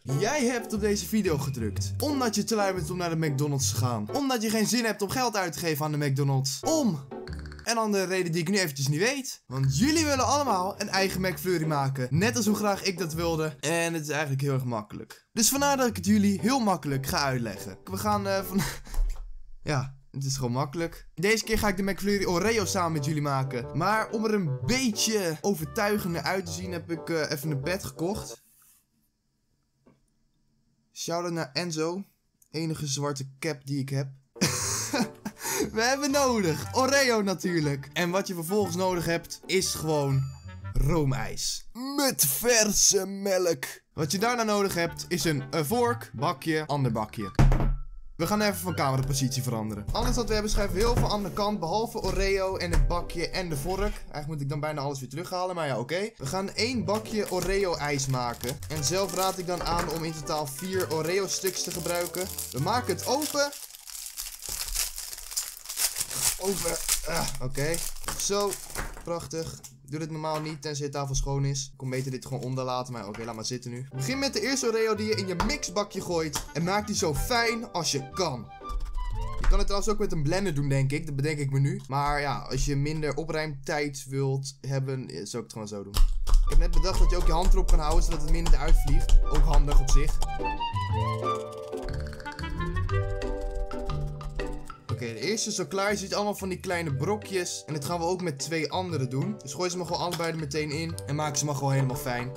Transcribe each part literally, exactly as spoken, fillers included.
Jij hebt op deze video gedrukt omdat je te lui bent om naar de McDonald's te gaan. Omdat je geen zin hebt om geld uit te geven aan de McDonald's. Om een andere reden die ik nu eventjes niet weet. Want jullie willen allemaal een eigen McFlurry maken. Net als hoe graag ik dat wilde. En het is eigenlijk heel erg makkelijk. Dus vandaar dat ik het jullie heel makkelijk ga uitleggen. We gaan uh, van... ja... Het is gewoon makkelijk. Deze keer ga ik de McFlurry Oreo samen met jullie maken. Maar om er een beetje overtuigender uit te zien heb ik uh, even een pet gekocht. Shout-out naar Enzo. Enige zwarte cap die ik heb. We hebben nodig Oreo natuurlijk. En wat je vervolgens nodig hebt is gewoon roomijs. Met verse melk. Wat je daarna nodig hebt is een, een vork, bakje, ander bakje. We gaan even van camerapositie veranderen. Alles wat we hebben schuiven we heel veel aan de kant. Behalve Oreo en het bakje en de vork. Eigenlijk moet ik dan bijna alles weer terughalen. Maar ja, oké. Okay. We gaan één bakje Oreo ijs maken. En zelf raad ik dan aan om in totaal vier Oreo stuks te gebruiken. We maken het open. Open. Ah, oké. Okay. Zo. Prachtig. Doe dit normaal niet, tenzij de tafel schoon is. Ik kon beter dit gewoon onder laten, maar oké, okay, laat maar zitten nu. Begin met de eerste Oreo die je in je mixbakje gooit. En maak die zo fijn als je kan. Je kan het trouwens ook met een blender doen, denk ik. Dat bedenk ik me nu. Maar ja, als je minder opruimtijd wilt hebben, zou ik het gewoon zo doen. Ik heb net bedacht dat je ook je hand erop kan houden, zodat het minder eruit vliegt. Ook handig op zich. Oké, okay, de eerste is al klaar. Je ziet allemaal van die kleine brokjes. En dit gaan we ook met twee andere doen. Dus gooi ze maar gewoon allebei er meteen in. En maak ze maar gewoon helemaal fijn.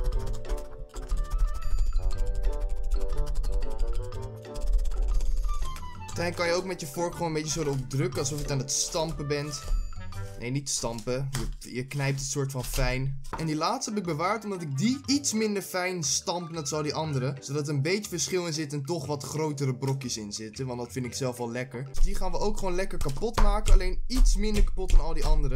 Uiteindelijk kan je ook met je vork gewoon een beetje zo erop drukken. Alsof je het aan het stampen bent. Nee, niet stampen. Je, je knijpt het soort van fijn. En die laatste heb ik bewaard omdat ik die iets minder fijn stamp net zoals die andere. Zodat er een beetje verschil in zit en toch wat grotere brokjes in zitten. Want dat vind ik zelf wel lekker. Dus die gaan we ook gewoon lekker kapot maken. Alleen iets minder kapot dan al die andere.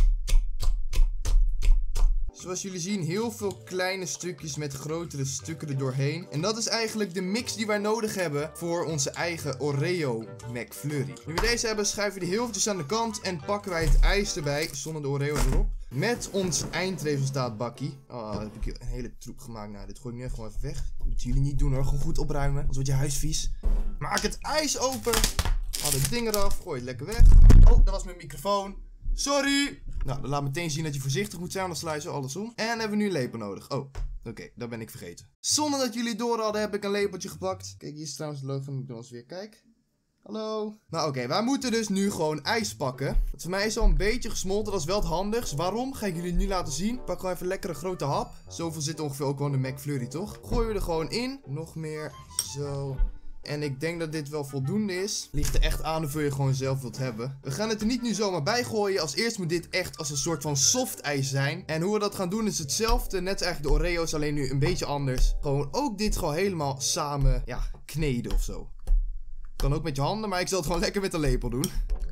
Zoals jullie zien, heel veel kleine stukjes met grotere stukken er doorheen. En dat is eigenlijk de mix die wij nodig hebben voor onze eigen Oreo McFlurry. Nu we deze hebben, schuiven we die heel eventjes aan de kant en pakken wij het ijs erbij, zonder de Oreo erop. Met ons eindresultaat bakkie. Oh, dan heb ik hier een hele troep gemaakt. Nou, dit gooi ik nu even gewoon even weg. Dat moeten jullie niet doen hoor, gewoon goed opruimen, anders wordt je huis vies. Maak het ijs open. Haal het ding eraf, gooi het lekker weg. Oh, dat was mijn microfoon. Sorry! Nou, dat laat meteen zien dat je voorzichtig moet zijn, anders sla je zo alles om. En hebben we nu een lepel nodig. Oh, oké, okay, dat ben ik vergeten. Zonder dat jullie door hadden, heb ik een lepeltje gepakt. Kijk, hier is trouwens het logo van McDonald's weer. Kijk. Hallo. Nou, oké, okay, wij moeten dus nu gewoon ijs pakken. Dat voor mij is al een beetje gesmolten, dat is wel het handigst. Waarom? Ga ik jullie nu laten zien. Pak gewoon even een lekkere grote hap. Zoveel zit ongeveer ook wel in de McFlurry, toch? Gooien we er gewoon in. Nog meer. Zo. En ik denk dat dit wel voldoende is. Ligt er echt aan hoeveel je gewoon zelf wilt hebben. We gaan het er niet nu zomaar bij gooien. Als eerst moet dit echt als een soort van soft ijs zijn. En hoe we dat gaan doen is hetzelfde. Net als eigenlijk de Oreo's, alleen nu een beetje anders. Gewoon ook dit gewoon helemaal samen, ja, kneden of zo. Kan ook met je handen, maar ik zal het gewoon lekker met een lepel doen.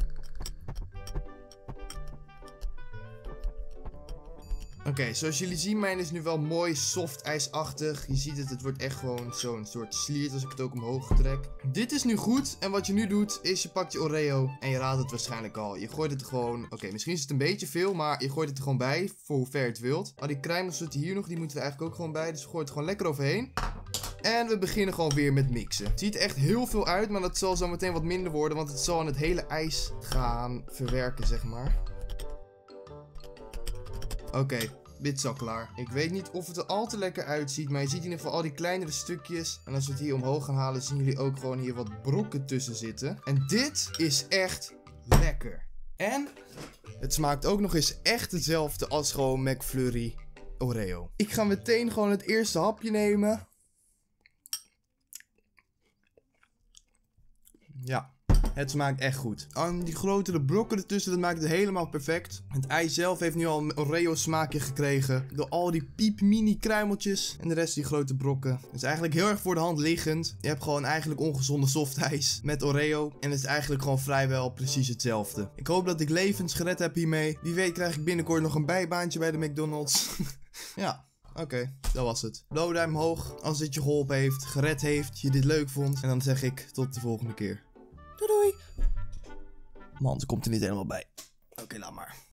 Oké, okay, zoals jullie zien, mijn is nu wel mooi soft ijsachtig. Je ziet het, het wordt echt gewoon zo'n soort sliert als ik het ook omhoog trek. Dit is nu goed en wat je nu doet is je pakt je Oreo en je raadt het waarschijnlijk al. Je gooit het er gewoon, oké, okay, misschien is het een beetje veel, maar je gooit het er gewoon bij voor hoe ver je het wilt. Al die kruimels zitten hier nog, die moeten we eigenlijk ook gewoon bij, dus we gooien het gewoon lekker overheen. En we beginnen gewoon weer met mixen. Het ziet er echt heel veel uit, maar dat zal zo meteen wat minder worden, want het zal aan het hele ijs gaan verwerken, zeg maar. Oké, okay, dit is al klaar. Ik weet niet of het er al te lekker uitziet, maar je ziet in ieder geval al die kleinere stukjes. En als we het hier omhoog gaan halen, zien jullie ook gewoon hier wat brokken tussen zitten. En dit is echt lekker. En het smaakt ook nog eens echt hetzelfde als gewoon McFlurry Oreo. Ik ga meteen gewoon het eerste hapje nemen. Ja. Het smaakt echt goed. En die grotere brokken ertussen, dat maakt het helemaal perfect. Het ijs zelf heeft nu al een Oreo smaakje gekregen. Door al die piep mini kruimeltjes. En de rest die grote brokken. Het is eigenlijk heel erg voor de hand liggend. Je hebt gewoon eigenlijk ongezonde softijs met Oreo. En het is eigenlijk gewoon vrijwel precies hetzelfde. Ik hoop dat ik levens gered heb hiermee. Wie weet krijg ik binnenkort nog een bijbaantje bij de McDonald's. Ja. Oké, okay, dat was het. Blauw duim omhoog als dit je geholpen heeft, gered heeft, je dit leuk vond. En dan zeg ik tot de volgende keer. Doei doei. Man, ze komt er niet helemaal bij. Oké, okay, laat maar.